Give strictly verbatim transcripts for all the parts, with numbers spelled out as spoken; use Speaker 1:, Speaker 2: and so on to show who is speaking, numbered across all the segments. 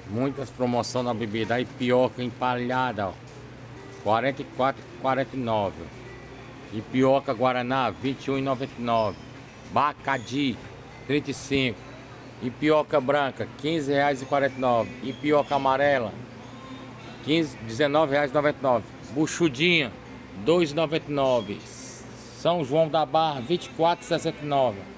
Speaker 1: Muitas promoções na bebida. Aí pioca empalhada, ó, quarenta e quatro reais e quarenta e nove centavos. E pioca Guaraná, vinte e um reais e noventa e nove centavos. Bacadi, trinta e cinco reais. E pioca branca, quinze reais e quarenta e nove centavos. E pioca amarela, quinze, dezenove reais e noventa e nove centavos. Buchudinha, dois reais e noventa e nove centavos. São João da Barra, vinte e quatro reais e sessenta e nove centavos.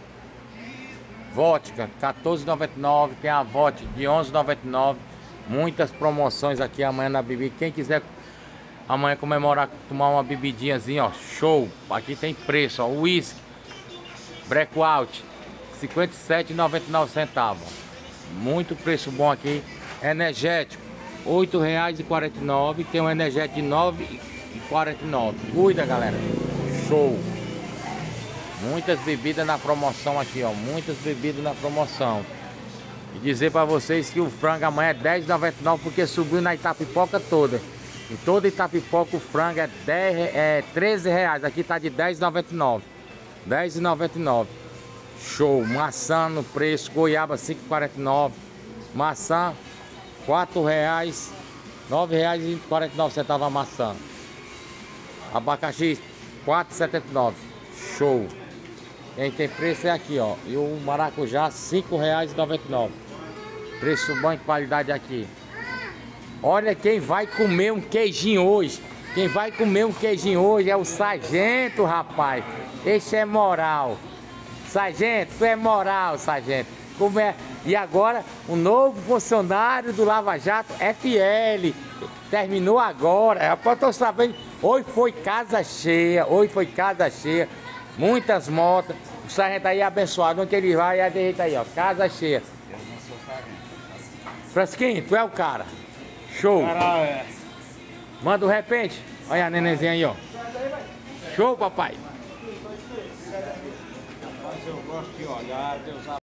Speaker 1: Vodka, quatorze reais e noventa e nove centavos. Tem a vodka de onze reais e noventa e nove centavos. Muitas promoções aqui amanhã na bebida. Quem quiser amanhã comemorar, tomar uma bebidinhazinha, ó, show. Aqui tem preço, ó, whisky Breakout, cinquenta e sete reais e noventa e nove centavos. Muito preço bom aqui. Energético, oito reais e quarenta e nove centavos. Tem um energético de nove reais e quarenta e nove centavos. Cuida, galera. Show. Muitas bebidas na promoção aqui, ó. Muitas bebidas na promoção. E dizer pra vocês que o frango amanhã é dez reais e noventa e nove centavos, porque subiu na Itapipoca toda. Em toda Itapipoca o frango é, dez, é treze reais. Aqui tá de dez reais e noventa e nove centavos. dez reais e noventa e nove centavos. Show. Maçã no preço. Goiaba cinco reais e quarenta e nove centavos. Maçã quatro reais. nove reais e quarenta e nove centavos a maçã. Abacaxi quatro reais e setenta e nove centavos. Show. Quem tem preço é aqui, ó. E o maracujá cinco reais e noventa e nove centavos. Preço bom e qualidade aqui. Olha quem vai comer um queijinho hoje. Quem vai comer um queijinho hoje é o Sargento, rapaz. Esse é moral. Sargento, tu é moral, Sargento. Como é? E agora, o novo funcionário do Lava Jato, F L. Terminou agora. Rapaz, eu tô sabendo. Hoje foi casa cheia. Hoje foi casa cheia. Muitas motos. O Sargento aí é abençoado. Onde ele vai, é a direita aí, ó. Casa cheia.
Speaker 2: Eu não sou Sargento.
Speaker 1: Fresquinho, tu é o cara. Show.
Speaker 2: Caralho, é.
Speaker 1: Manda o repente. Olha a nenenzinha aí, ó. Show, papai.
Speaker 2: Mas eu gosto de olhar, Deus